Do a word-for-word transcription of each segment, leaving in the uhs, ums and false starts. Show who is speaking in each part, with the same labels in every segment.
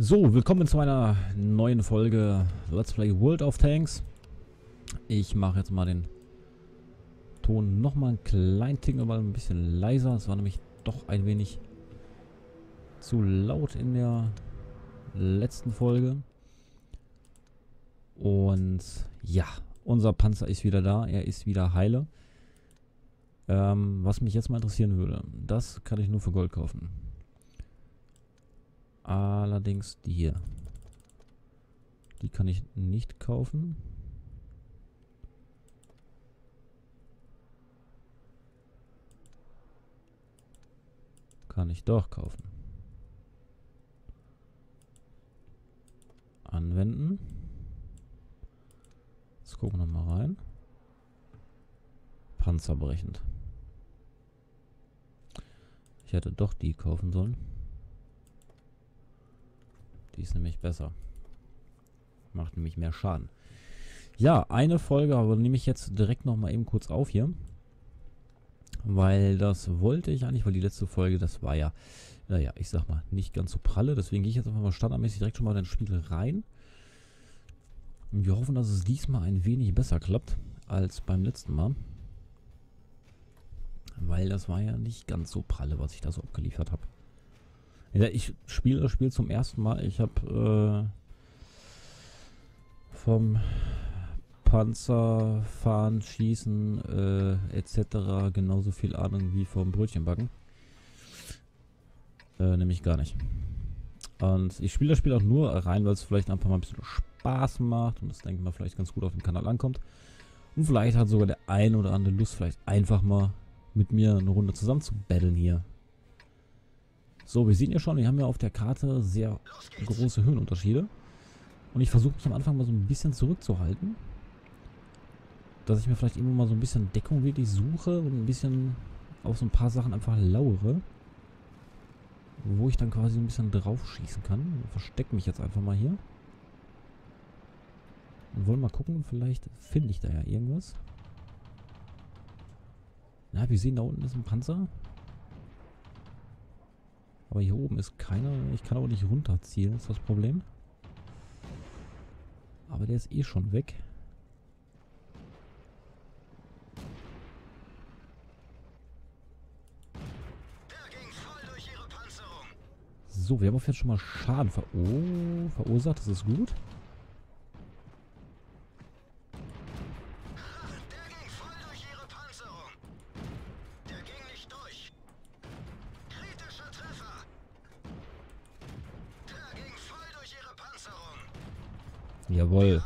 Speaker 1: So, willkommen zu einer neuen Folge Let's Play World of Tanks. Ich mache jetzt mal den Ton nochmal einen kleinen Ticken, aber ein bisschen leiser. Es war nämlich doch ein wenig zu laut in der letzten Folge. Und ja, unser Panzer ist wieder da. Er ist wieder heile. Ähm, was mich jetzt mal interessieren würde, das kann ich nur für Gold kaufen. Allerdings die hier. Die kann ich nicht kaufen. Kann ich doch kaufen. Anwenden. Jetzt gucken wir nochmal rein. Panzerbrechend. Ich hätte doch die kaufen sollen. Die ist nämlich besser. Macht nämlich mehr Schaden. Ja, eine Folge, aber nehme ich jetzt direkt nochmal eben kurz auf hier. Weil das wollte ich eigentlich, weil die letzte Folge, das war ja, naja, ich sag mal, nicht ganz so pralle. Deswegen gehe ich jetzt einfach mal standardmäßig direkt schon mal in das Spiel rein. Und wir hoffen, dass es diesmal ein wenig besser klappt als beim letzten Mal. Weil das war ja nicht ganz so pralle, was ich da so abgeliefert habe. Ja, ich spiele das Spiel zum ersten Mal. Ich habe äh, vom Panzer fahren, schießen äh, et cetera genauso viel Ahnung wie vom Brötchenbacken. Äh, nämlich gar nicht. Und ich spiele das Spiel auch nur rein, weil es vielleicht einfach mal ein bisschen Spaß macht und das, denke ich mal, vielleicht ganz gut auf dem Kanal ankommt. Und vielleicht hat sogar der ein oder andere Lust, vielleicht einfach mal mit mir eine Runde zusammen zu battlen hier. So, wir sehen ja schon, wir haben ja auf der Karte sehr große Höhenunterschiede. Und ich versuche mich am Anfang mal so ein bisschen zurückzuhalten. Dass ich mir vielleicht immer mal so ein bisschen Deckung wirklich suche und ein bisschen auf so ein paar Sachen einfach lauere. Wo ich dann quasi ein bisschen drauf schießen kann. Ich verstecke mich jetzt einfach mal hier. Und wollen mal gucken, vielleicht finde ich da ja irgendwas. Na, wir sehen, da unten ist ein Panzer. Aber hier oben ist keiner. Ich kann aber nicht runterziehen, ist das Problem. Aber der ist eh schon weg. So, wir haben auf jetzt schon mal Schaden ver oh, verursacht. Das ist gut. Jawohl.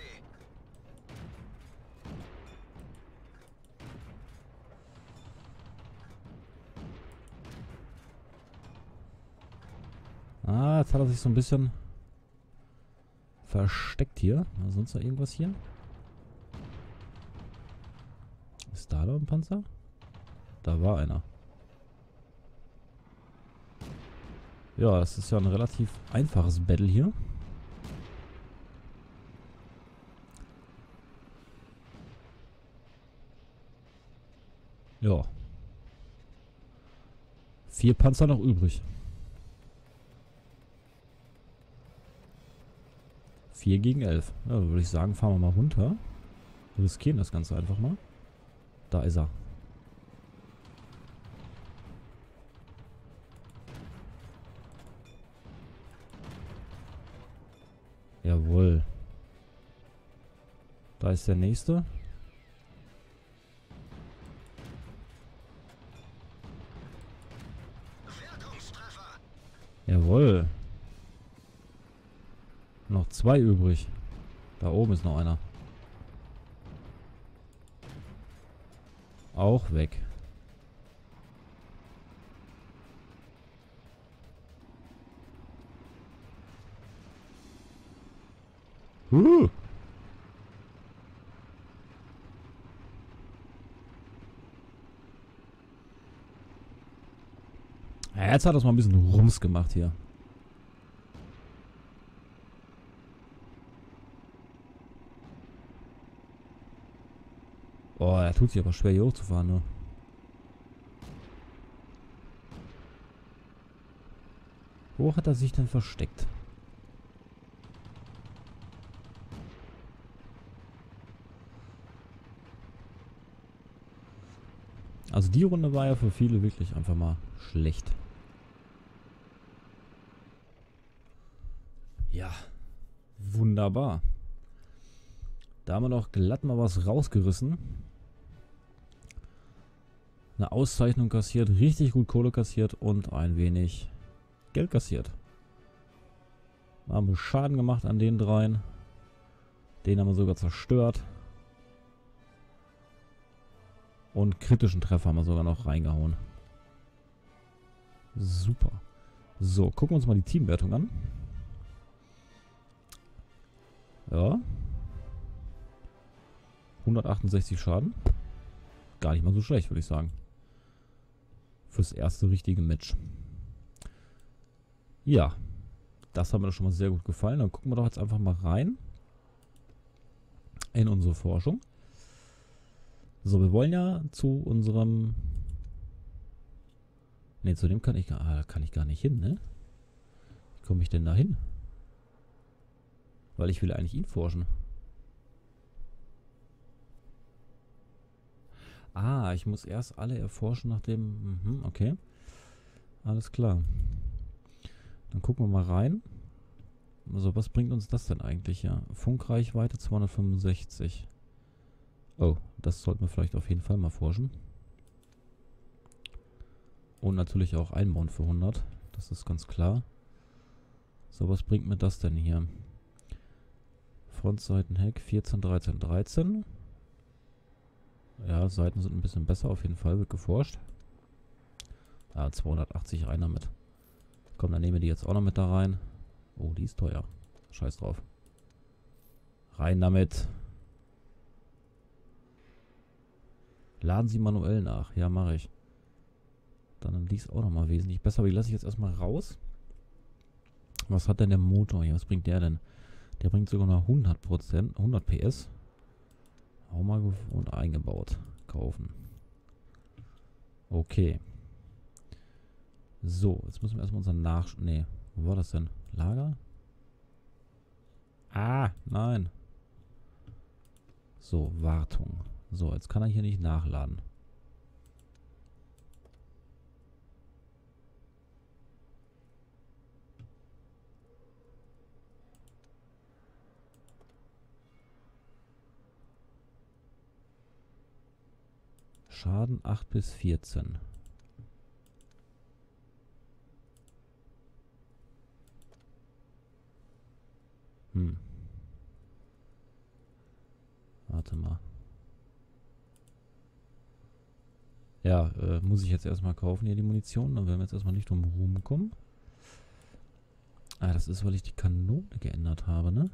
Speaker 1: Ah, jetzt hat er sich so ein bisschen versteckt hier. War sonst noch irgendwas hier? Ist da noch ein Panzer? Da war einer. Ja, es ist ja ein relativ einfaches Battle hier. Ja. Vier Panzer noch übrig. Vier gegen elf. Ja, würde ich sagen, fahren wir mal runter. Wir riskieren das Ganze einfach mal. Da ist er. Jawohl. Da ist der nächste. Jawohl. Noch zwei übrig. Da oben ist noch einer. Auch weg. Huh. Ja, jetzt hat das mal ein bisschen Rums gemacht hier. Oh, er tut sich aber schwer hier hochzufahren, ne? Wo hat er sich denn versteckt? Also die Runde war ja für viele wirklich einfach mal schlecht. Ja, wunderbar. Da haben wir doch glatt mal was rausgerissen. Eine Auszeichnung kassiert, richtig gut Kohle kassiert und ein wenig Geld kassiert. Da haben wir Schaden gemacht an den dreien. Den haben wir sogar zerstört. Und kritischen Treffer haben wir sogar noch reingehauen. Super. So, gucken wir uns mal die Teamwertung an. Ja. hundertachtundsechzig Schaden. Gar nicht mal so schlecht, würde ich sagen. Fürs erste richtige Match. Ja. Das hat mir doch schon mal sehr gut gefallen. Dann gucken wir doch jetzt einfach mal rein. In unsere Forschung. So, wir wollen ja zu unserem... Ne, zu dem kann ich, ah, kann ich gar nicht hin, ne? Wie komme ich denn da hin? Weil ich will eigentlich ihn forschen. Ah, ich muss erst alle erforschen nach dem... Mhm, okay. Alles klar. Dann gucken wir mal rein. Also, was bringt uns das denn eigentlich? Ja, Funkreichweite zweihundertfünfundsechzig. Oh, das sollten wir vielleicht auf jeden Fall mal forschen. Und natürlich auch einbauen für hundert. Das ist ganz klar. So, was bringt mir das denn hier? Frontseitenheck vierzehn, dreizehn, dreizehn. Ja, Seiten sind ein bisschen besser, auf jeden Fall, wird geforscht. Ah, zweihundertachtzig rein damit. Komm, dann nehmen wir die jetzt auch noch mit da rein. Oh, die ist teuer. Scheiß drauf. Rein damit. Laden Sie manuell nach. Ja, mache ich. Dann dies auch nochmal wesentlich besser. Aber die lasse ich jetzt erstmal raus. Was hat denn der Motor hier? Was bringt der denn? Der bringt sogar noch hundert Prozent, hundert P S. Auch mal und eingebaut. Kaufen. Okay. So, jetzt müssen wir erstmal unseren Nach... Nee, wo war das denn? Lager? Ah, nein. So, Wartung. So, jetzt kann er hier nicht nachladen. Schaden acht bis vierzehn. Hm. Warte mal. Ja, äh, muss ich jetzt erstmal kaufen hier die Munition. Dann werden wir jetzt erstmal nicht drum rumkommen. Ah, das ist, weil ich die Kanone geändert habe, ne?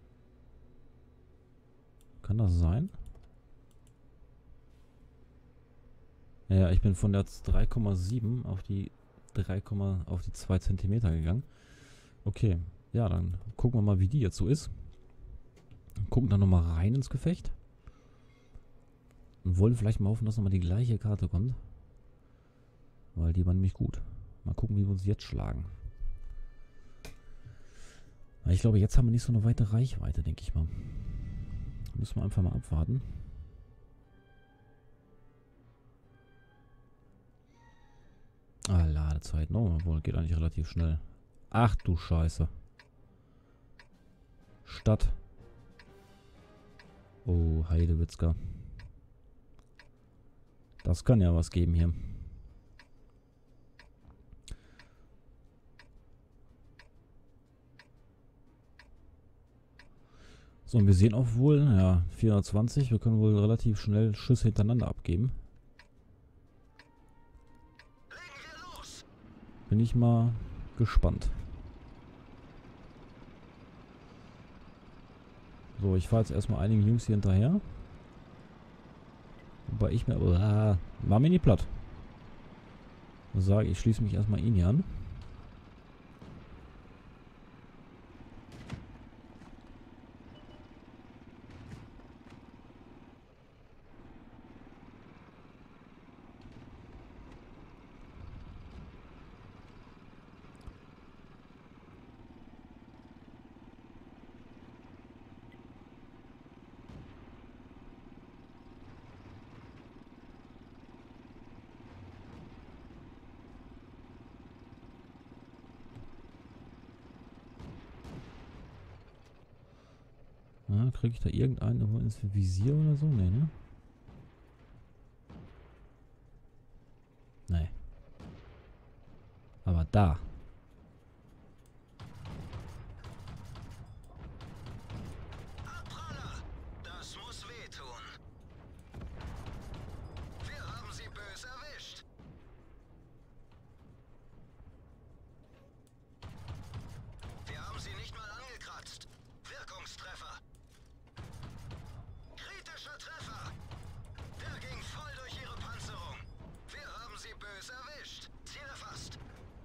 Speaker 1: Kann das sein? Ja, ich bin von der drei Komma sieben auf die drei, auf die zwei Zentimeter gegangen. Okay, ja, dann gucken wir mal, wie die jetzt so ist. Gucken dann nochmal rein ins Gefecht. Und wollen vielleicht mal hoffen, dass nochmal die gleiche Karte kommt. Weil die war nämlich gut. Mal gucken, wie wir uns jetzt schlagen. Weil ich glaube, jetzt haben wir nicht so eine weite Reichweite, denke ich mal. Müssen wir einfach mal abwarten. Ah, Ladezeit. No, wohl geht eigentlich relativ schnell. Ach du Scheiße. Stadt. Oh, Heidewitzka. Das kann ja was geben hier. So, und wir sehen auch wohl, ja, vierhundertzwanzig. Wir können wohl relativ schnell Schüsse hintereinander abgeben. Bin ich mal gespannt. So, ich fahre jetzt erstmal einigen Jungs hier hinterher. Wobei ich mir... Uh, mach mir nicht platt. Ich sage, ich schließe mich erstmal ihn hier an. Ja, kriege ich da irgendeinen irgendwo ins Visier oder so? Nee, ne? Nee. Aber da.
Speaker 2: Abpraller! Das muss wehtun. Wir haben sie böse erwischt. Wir haben sie nicht mal angekratzt. Wirkungstreffer. Kritischer Treffer. Der ging voll durch ihre Panzerung. Wir haben sie böse erwischt. Ziel erfasst.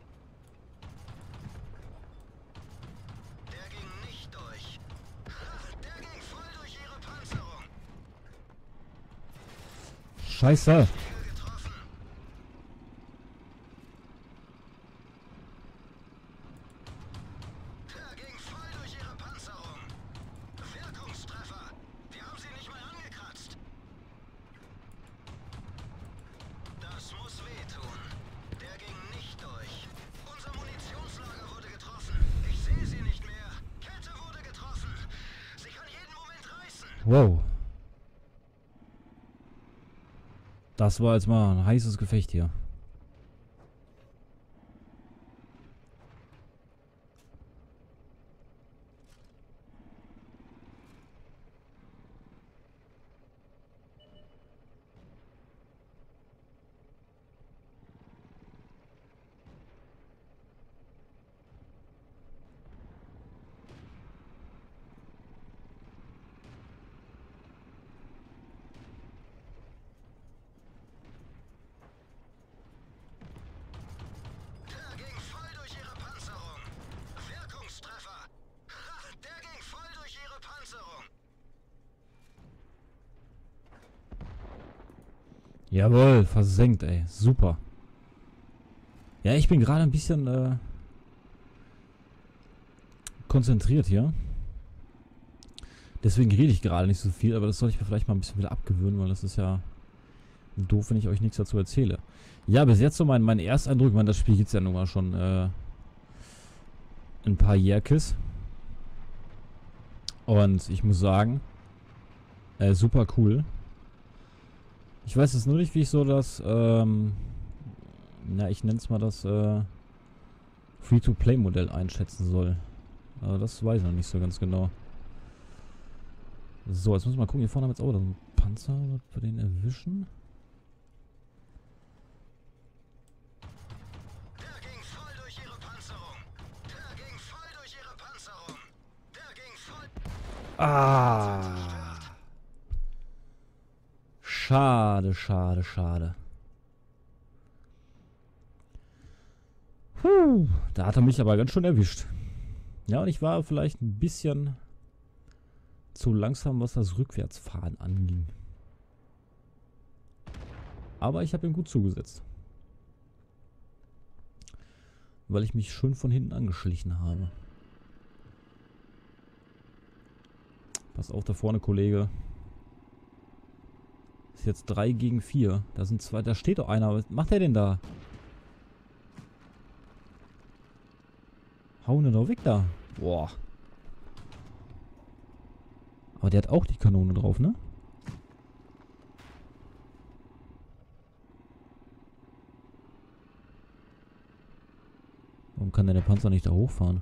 Speaker 2: Der ging nicht durch. Ha, der ging voll durch ihre Panzerung.
Speaker 1: Scheiße!
Speaker 2: Ziel getroffen. Der ging voll durch ihre Panzerung. Wirkungstreffer. Wir haben sie nicht mal angekratzt. Das muss wehtun. Der ging nicht durch. Unser Munitionslager wurde getroffen. Ich sehe sie nicht mehr. Kette wurde getroffen. Sie kann jeden Moment reißen.
Speaker 1: Wow. Das war jetzt mal ein heißes Gefecht hier.
Speaker 2: Der ging voll durch ihre Panzerung. Wirkungstreffer. Ha, der ging voll durch ihre Panzerung.
Speaker 1: Jawohl, versenkt, ey. Super. Ja, ich bin gerade ein bisschen äh, konzentriert hier. Deswegen rede ich gerade nicht so viel, aber das soll ich mir vielleicht mal ein bisschen wieder abgewöhnen, weil das ist ja doof, wenn ich euch nichts dazu erzähle. Ja, bis jetzt so mein, mein Ersteindruck, ich meine, das Spiel gibt es ja nun mal schon äh, ein paar Jährkes. Und ich muss sagen, äh, super cool. Ich weiß jetzt nur nicht, wie ich so das, ähm, na, ich nenne es mal das äh, Free-to-Play-Modell einschätzen soll. Aber das weiß ich noch nicht so ganz genau. So, jetzt müssen wir mal gucken. Hier vorne haben wir jetzt auch wieder so einen Panzer, ob wir den erwischen.
Speaker 2: Der ging voll durch ihre Panzerung. Der ging voll durch ihre Panzerung. Der ging voll.
Speaker 1: Ah! Schade, schade, schade. Puh, da hat er mich aber ganz schön erwischt. Ja, und ich war vielleicht ein bisschen zu langsam, was das Rückwärtsfahren anging. Aber ich habe ihm gut zugesetzt. Weil ich mich schön von hinten angeschlichen habe. Pass auf, da vorne, Kollege. Ist jetzt drei gegen vier. Da sind zwei. Da steht doch einer. Was macht der denn da? Hau ne doch weg da. Boah. Aber der hat auch die Kanone drauf, ne? Warum kann denn der Panzer nicht da hochfahren?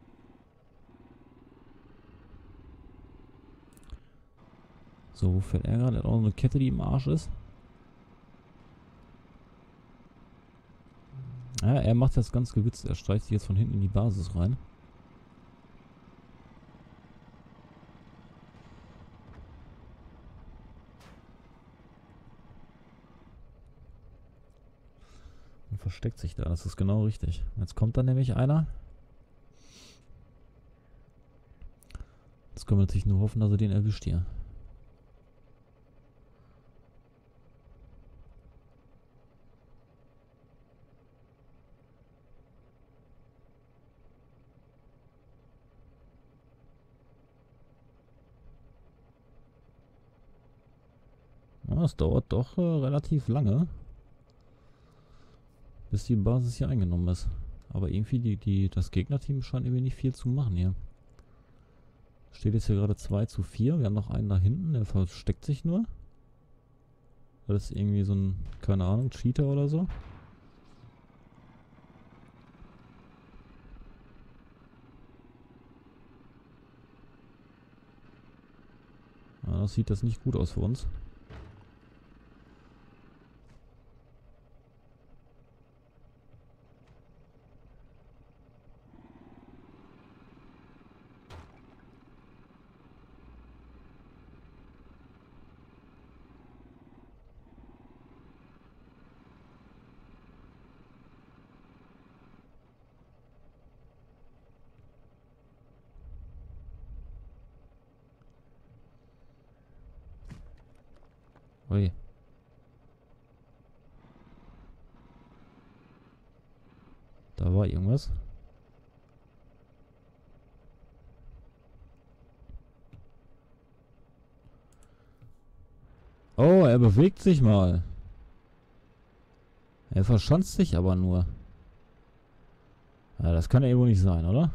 Speaker 1: So, wo fährt er gerade? Er hat auch eine Kette, die im Arsch ist. Ja, er macht das ganz gewitzt. Er streicht sich jetzt von hinten in die Basis rein. Und versteckt sich da. Das ist genau richtig. Jetzt kommt da nämlich einer. Jetzt können wir natürlich nur hoffen, dass er den erwischt hier. Ja, es dauert doch äh, relativ lange, bis die Basis hier eingenommen ist. Aber irgendwie, die, die, das Gegnerteam scheint irgendwie nicht viel zu machen hier. Steht jetzt hier gerade zwei zu vier. Wir haben noch einen da hinten, der versteckt sich nur. Das ist irgendwie so ein, keine Ahnung, Cheater oder so. Ja, das sieht das nicht gut aus für uns. Ui. Da war irgendwas. Oh, er bewegt sich mal. Er verschanzt sich aber nur. Ja, das kann ja wohl nicht sein, oder?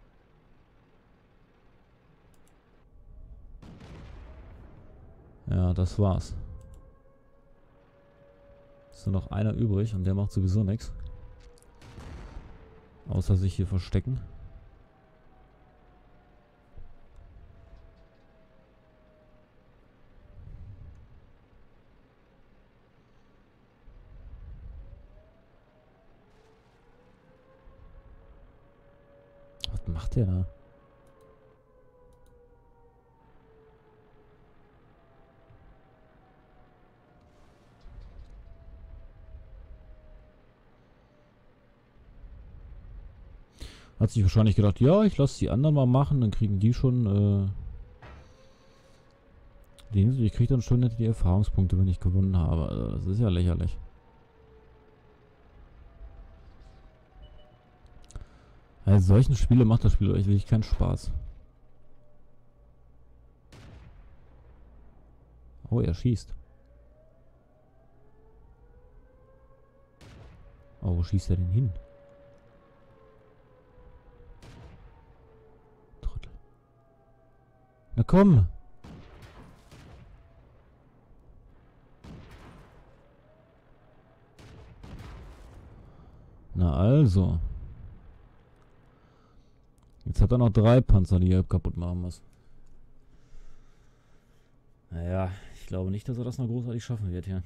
Speaker 1: Ja, das war's. Ist nur noch einer übrig und der macht sowieso nichts. Außer sich hier verstecken. Was macht der da? Hat sich wahrscheinlich gedacht, ja, ich lasse die anderen mal machen, dann kriegen die schon, äh... Die, ich kriege dann schon nicht die Erfahrungspunkte, wenn ich gewonnen habe. Also, das ist ja lächerlich. Also solchen Spiele macht das Spiel euch wirklich keinen Spaß. Oh, er schießt. Oh, wo schießt er denn hin? Trottel. Na komm! Na also. Jetzt hat er noch drei Panzer, die er kaputt machen muss. Naja, ich glaube nicht, dass er das noch großartig schaffen wird hier.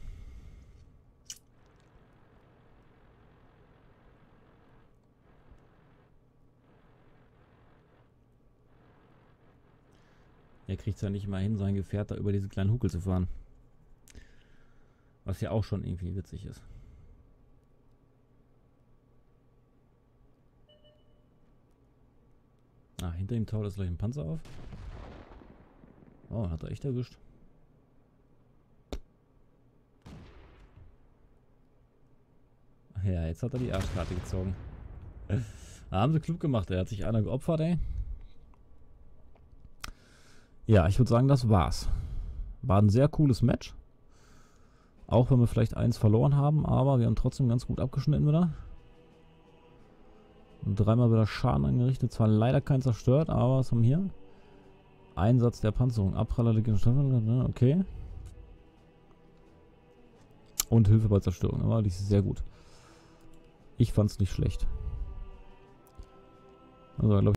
Speaker 1: Er kriegt es ja nicht mal hin, sein Gefährt da über diese kleinen Huckel zu fahren. Was ja auch schon irgendwie witzig ist. Ah, hinter ihm taut jetzt gleich ein Panzer auf. Oh, hat er echt erwischt. Ja, jetzt hat er die Arschkarte gezogen. Da haben sie klug gemacht, er hat sich einer geopfert, ey. Ja, ich würde sagen, das war's. War ein sehr cooles Match. Auch wenn wir vielleicht eins verloren haben, aber wir haben trotzdem ganz gut abgeschnitten wieder. Und dreimal wieder Schaden angerichtet. Zwar leider kein zerstört, aber was haben wir hier? Einsatz der Panzerung. Abpraller der Gegner. Okay. Und Hilfe bei Zerstörung. Aber das ist sehr gut. Ich fand's nicht schlecht. Also, glaube ich.